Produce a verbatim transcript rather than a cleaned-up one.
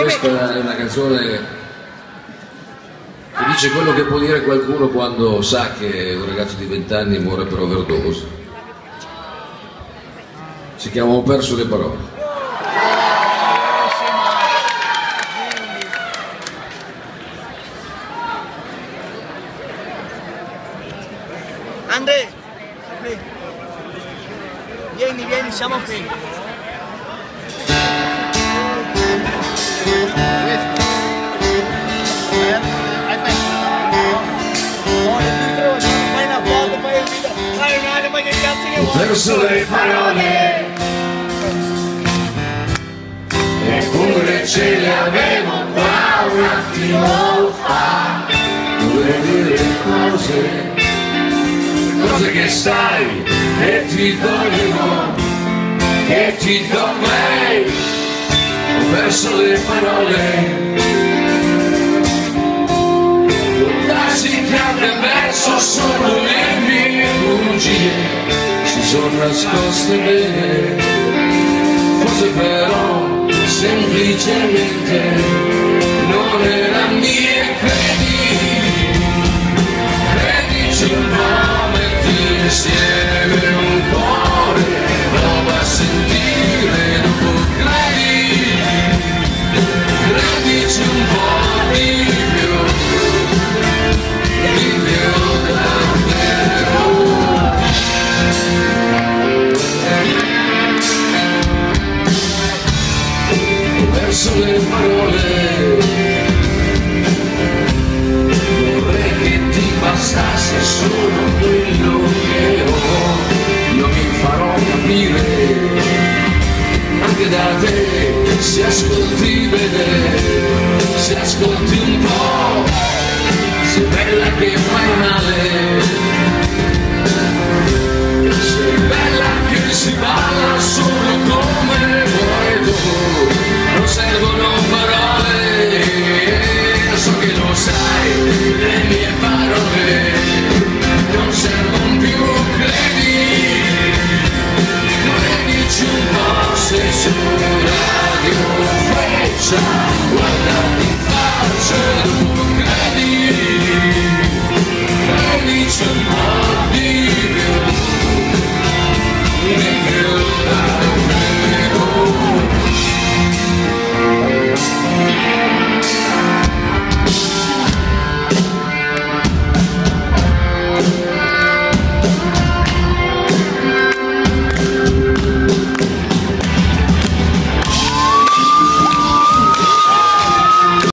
Questa è una canzone che dice quello che può dire qualcuno quando sa che un ragazzo di vent'anni muore per overdose. Si chiama Ho perso le parole. Andre, vieni, vieni, siamo qui. Ho perso le parole, eppure ce le avevo qua un attimo fa. Vorrei dire cose, cose che sai, che ti vogliono, che ti do mai. Ho perso le parole, darsi che avrei perso solo le mie bugie. Si sono nascoste bene, forse però semplicemente non era mie. Credi, credici un po', metti insieme un cuore, prova a sentire dopo. Credi, credici un po' di più, di più davvero. Ho perso le parole, vorrei che ti bastasse solo quello che ho. Io mi farò capire anche da te, se ascolti bene, se ascolti un po', sei bella che fai male, sei bella che si balla solo come vuoi tu. Non servono parole, so che lo sai, le mie parole non servono più. Credi, credici un po', sei su Radio Freccia, guarda.